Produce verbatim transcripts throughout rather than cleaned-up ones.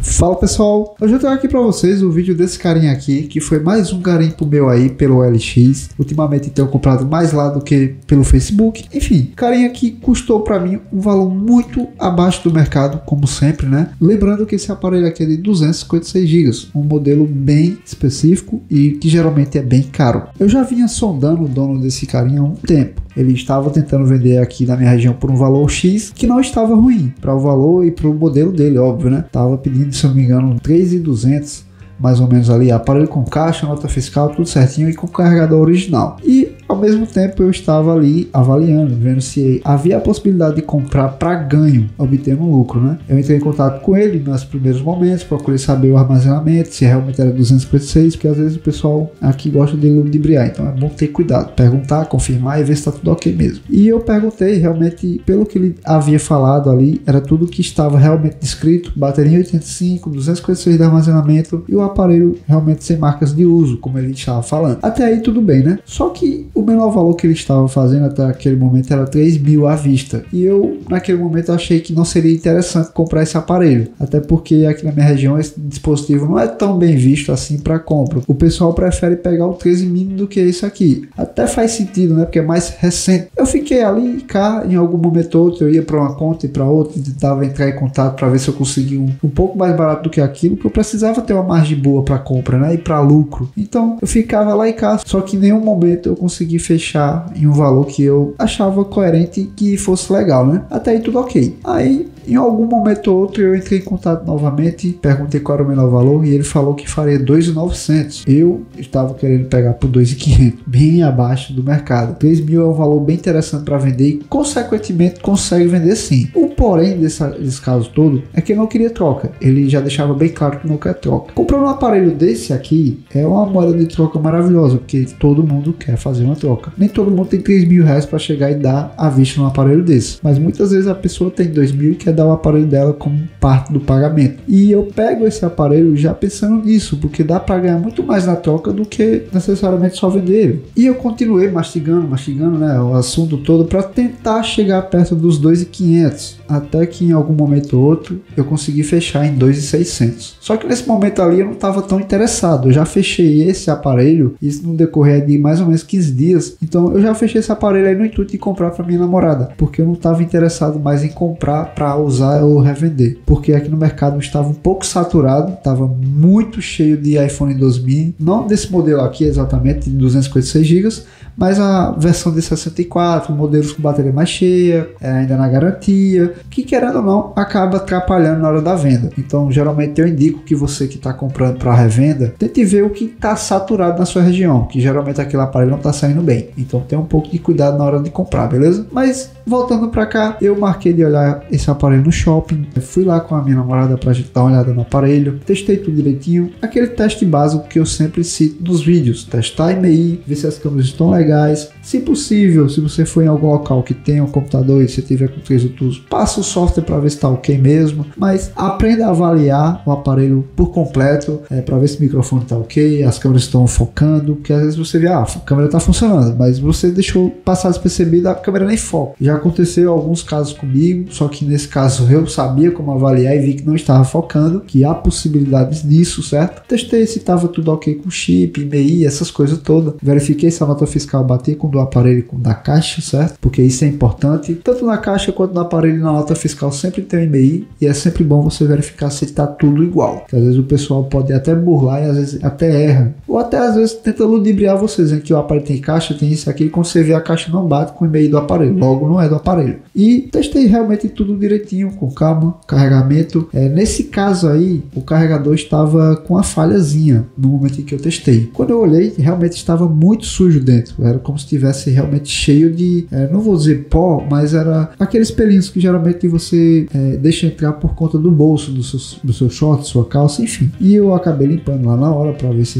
Fala pessoal, hoje eu trago aqui pra vocês o vídeo desse carinha aqui, que foi mais um garimpo meu aí pelo O L X. Ultimamente tenho comprado mais lá do que pelo Facebook. Enfim, carinha que custou pra mim um valor muito abaixo do mercado, como sempre, né? Lembrando que esse aparelho aqui é de duzentos e cinquenta e seis gigas, um modelo bem específico e que geralmente é bem caro. Eu já vinha sondando o dono desse carinha há um tempo. Ele estava tentando vender aqui na minha região por um valor X que não estava ruim para o valor e para o modelo dele, óbvio, né? Tava pedindo, se eu não me engano, três mil e duzentos, mais ou menos ali, aparelho com caixa, nota fiscal, tudo certinho e com carregador original. E ao mesmo tempo eu estava ali avaliando, vendo se havia a possibilidade de comprar para ganho, obtendo um lucro, né? Eu entrei em contato com ele nos primeiros momentos, procurei saber o armazenamento, se realmente era duzentos e cinquenta e seis, porque às vezes o pessoal aqui gosta de ludibriar, então é bom ter cuidado, perguntar, confirmar e ver se está tudo ok mesmo. E eu perguntei, realmente, pelo que ele havia falado ali, era tudo que estava realmente descrito, bateria oitenta e cinco, duzentos e cinquenta e seis de armazenamento e o aparelho realmente sem marcas de uso, como ele estava falando. Até aí tudo bem, né? Só que o menor valor que ele estava fazendo até aquele momento era três mil à vista. E eu, naquele momento, achei que não seria interessante comprar esse aparelho. Até porque aqui na minha região esse dispositivo não é tão bem visto assim para compra. O pessoal prefere pegar o treze mini do que esse aqui. Até faz sentido, né? Porque é mais recente. Eu fiquei ali e cá, em algum momento ou outro, eu ia para uma conta e para outra, tentava entrar em contato para ver se eu conseguia um, um pouco mais barato do que aquilo, que eu precisava ter uma margem boa para compra, né? E para lucro. Então eu ficava lá em casa, só que em nenhum momento eu consegui fechar em um valor que eu achava coerente que fosse legal, né? Até aí tudo ok. Aí em algum momento ou outro eu entrei em contato novamente, perguntei qual era o menor valor e ele falou que faria dois mil e novecentos. Eu estava querendo pegar por dois mil e quinhentos, bem abaixo do mercado. três mil é um valor bem interessante para vender e consequentemente consegue vender sim. O porém desse, desse caso todo é que ele não queria troca. Ele já deixava bem claro que não quer troca. Comprando um aparelho desse aqui é uma moeda de troca maravilhosa, porque todo mundo quer fazer uma troca. Nem todo mundo tem três mil reais para chegar e dar à vista num aparelho desse, mas muitas vezes a pessoa tem dois mil e quer dar o aparelho dela como parte do pagamento. E eu pego esse aparelho já pensando nisso, porque dá para ganhar muito mais na troca do que necessariamente só vender ele. E eu continuei mastigando, mastigando, né, o assunto todo para tentar chegar perto dos dois mil e quinhentos, até que em algum momento ou outro eu consegui fechar em dois mil e seiscentos. Só que nesse momento ali eu não estava tão interessado. Eu já fechei esse aparelho, isso no decorrer de mais ou menos quinze dias. Então eu já fechei esse aparelho aí no intuito de comprar para minha namorada, porque eu não estava interessado mais em comprar para usar ou revender, porque aqui no mercado estava um pouco saturado, estava muito cheio de iPhone doze mini, não desse modelo aqui exatamente, de duzentos e cinquenta e seis gigas, mas a versão de sessenta e quatro, modelos com bateria mais cheia, é, ainda na garantia, que querendo ou não, acaba atrapalhando na hora da venda. Então geralmente eu indico que você que está comprando para revenda, tente ver o que está saturado na sua região, que geralmente aquele aparelho não está saindo bem. Então tenha um pouco de cuidado na hora de comprar, beleza? Mas voltando para cá, eu marquei de olhar esse aparelho no shopping, fui lá com a minha namorada pra gente dar uma olhada no aparelho, testei tudo direitinho, aquele teste básico que eu sempre cito nos vídeos, testar I M E I, ver se as câmeras estão legais, se possível, se você for em algum local que tenha um computador e você tiver com três outros, passa o software para ver se está ok mesmo, mas aprenda a avaliar o aparelho por completo, é, para ver se o microfone está ok, as câmeras estão focando, porque às vezes você vê, ah, a câmera está funcionando, mas você deixou passar despercebido, a câmera nem foca. Já aconteceu alguns casos comigo, só que nesse caso eu sabia como avaliar e vi que não estava focando, que há possibilidades disso, certo? Testei se estava tudo ok com chip, I M E I, essas coisas todas, verifiquei se a nota fiscal batia com do aparelho com da caixa, certo? Porque isso é importante, tanto na caixa quanto no aparelho. Na nota fiscal sempre tem o I M E I e é sempre bom você verificar se está tudo igual, que às vezes o pessoal pode até burlar e às vezes até erra, ou até às vezes tenta ludibriar vocês, em que o aparelho tem caixa, tem isso aqui, e quando você vê a caixa não bate com o I M E I do aparelho, logo não é do aparelho. E testei realmente tudo direitinho, com calma, carregamento, é, nesse caso aí o carregador estava com a falhazinha no momento em que eu testei. Quando eu olhei, realmente estava muito sujo dentro, era como se estivesse realmente cheio de, é, não vou dizer pó, mas era aqueles pelinhos que geralmente você é, deixa entrar por conta do bolso do seu, do seu short, sua calça, enfim. E eu acabei limpando lá na hora para ver se realmente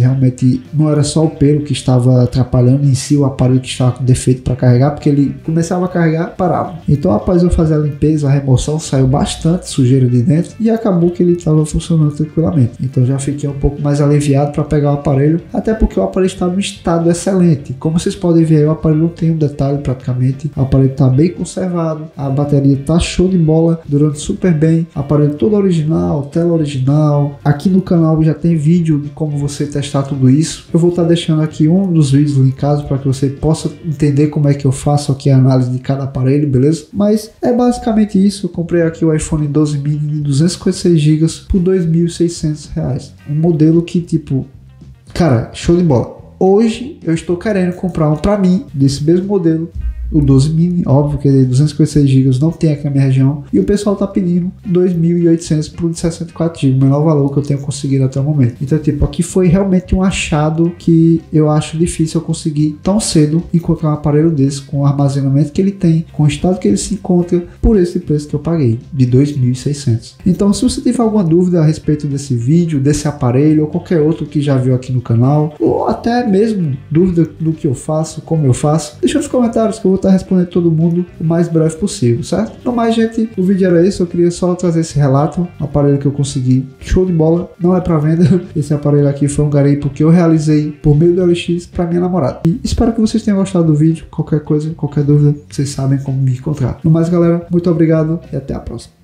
que não era só o pelo que estava atrapalhando em si o aparelho que estava com defeito para carregar, porque ele começava a carregar, parava. Então após eu fazer a limpeza, a remoção, saiu bastante sujeira de dentro e acabou que ele estava funcionando tranquilamente. Então já fiquei um pouco mais aliviado para pegar o aparelho, até porque o aparelho estava em estado excelente. Como vocês podem ver aí, o aparelho não tem um detalhe praticamente, o aparelho está bem conservado, a bateria está show de bola, durando super bem, aparelho todo original, tela original. Aqui no canal já tem vídeo de como você testar tudo isso. Eu vou estar deixando aqui um dos vídeos linkados para que você possa entender como é que eu faço aqui a análise de cada aparelho, beleza? Mas é basicamente isso. Eu comprei aqui o iPhone doze mini de duzentos e cinquenta e seis gigas por dois mil e seiscentos reais. Um modelo que, tipo, cara, show de bola. Hoje eu estou querendo comprar um para mim desse mesmo modelo, o doze mini, óbvio que ele é duzentos e cinquenta e seis gigas, não tem aqui na minha região, e o pessoal tá pedindo dois mil e oitocentos por sessenta e quatro gigas, o menor valor que eu tenho conseguido até o momento. Então, tipo, aqui foi realmente um achado que eu acho difícil eu conseguir tão cedo encontrar um aparelho desse, com o armazenamento que ele tem, com o estado que ele se encontra, por esse preço que eu paguei, de dois mil e seiscentos. Então, se você tiver alguma dúvida a respeito desse vídeo, desse aparelho, ou qualquer outro que já viu aqui no canal, ou até mesmo dúvida do que eu faço, como eu faço, deixa nos comentários que eu vou estar respondendo todo mundo o mais breve possível, certo? No mais, gente, o vídeo era esse. Eu queria só trazer esse relato, um aparelho que eu consegui, show de bola, não é para venda. Esse aparelho aqui foi um garimpo que eu realizei por meio do L X para minha namorada. E espero que vocês tenham gostado do vídeo. Qualquer coisa, qualquer dúvida, vocês sabem como me encontrar. No mais, galera, muito obrigado e até a próxima.